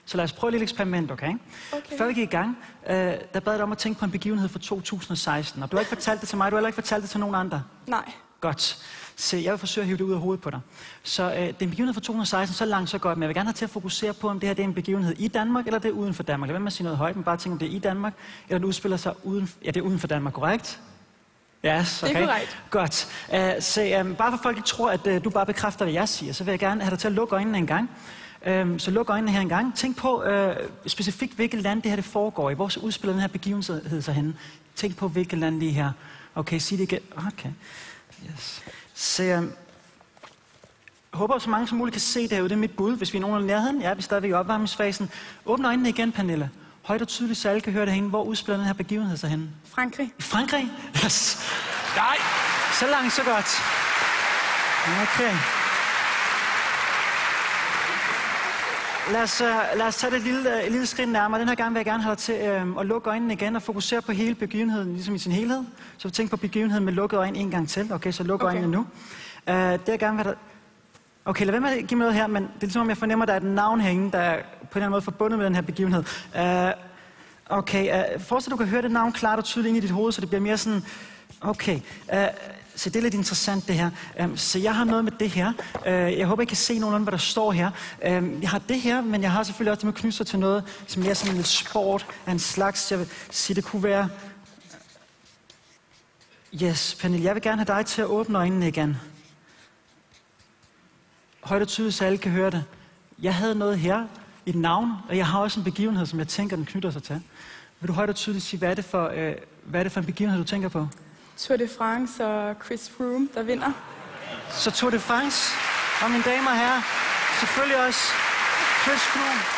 Så lad os prøve et lille eksperiment, okay? Før vi gik i gang, der bad jeg dig om at tænke på en begivenhed fra 2016. Og du har ikke fortalt det til mig, du har heller ikke fortalt det til nogen andre. Nej. Godt. Se, jeg vil forsøge at hive det ud af hovedet på dig. Så det er en begivenhed fra 2016, så langt, så godt. Men jeg vil gerne have til at fokusere på, om det her det er en begivenhed i Danmark, eller det er uden for Danmark. Lad være med at sige noget højt, men bare tænke, om det er i Danmark, eller det udspiller sig uden... Ja, det er uden for Danmark, korrekt? Yes, okay. Det er korrekt. Godt. Bare for folk ikke tror, at du bare bekræfter, hvad jeg siger, så vil jeg gerne have dig til at lukke øjnene en gang. Så luk øjnene her en gang. Tænk på specifikt, hvilket land det her det foregår i. Hvor udspiller den her begivenhed sig henne? Tænk på, hvilket land det er her. Okay, sig det igen. Okay. Yes. Så jeg håber, at så mange som muligt kan se det herude. Det er mit bud, hvis vi er nogen af nærheden. Ja, vi er stadigvæk i opvarmningsfasen. Åbn øjnene igen, Pernille. Højt og tydeligt, så alle kan høre det herinde. Hvor udspiller den her begivenhed sig henne? Frankrig. I Frankrig? Yes. Nej, så langt, så godt. Okay. Lad os tage det et lille skridt nærmere. Den her gang vil jeg gerne have dig til at lukke øjnene igen og fokusere på hele begivenheden, ligesom i sin helhed. Så tænk på begivenheden med lukkede øjne en gang til. Okay, så luk øjnene nu. Det jeg gerne vil have dig... Okay, lad være med at give mig noget her, men det er ligesom, om jeg fornemmer, at der er et navn herinde, der er på en eller anden måde forbundet med den her begivenhed. Forestil du kan høre det navn klart og tydeligt ind i dit hoved, så det bliver mere sådan... Okay, så det er lidt interessant det her. Så jeg har noget med det her. Jeg håber, I kan se nogenlunde, hvad der står her. Jeg har det her, men jeg har selvfølgelig også det med at knytte sig til noget, som er sådan lidt sport af en slags. Jeg vil sige, det kunne være... Yes, Pernille, jeg vil gerne have dig til at åbne øjnene igen. Højt og tydeligt, så alle kan høre det. Jeg havde noget her i et navn, og jeg har også en begivenhed, som jeg tænker, den knytter sig til. Vil du højt og tydeligt sige, hvad er det for en begivenhed, du tænker på? Tour de France og Chris Froome, der vinder. Så Tour de France, og mine damer og herrer, selvfølgelig også Chris Froome.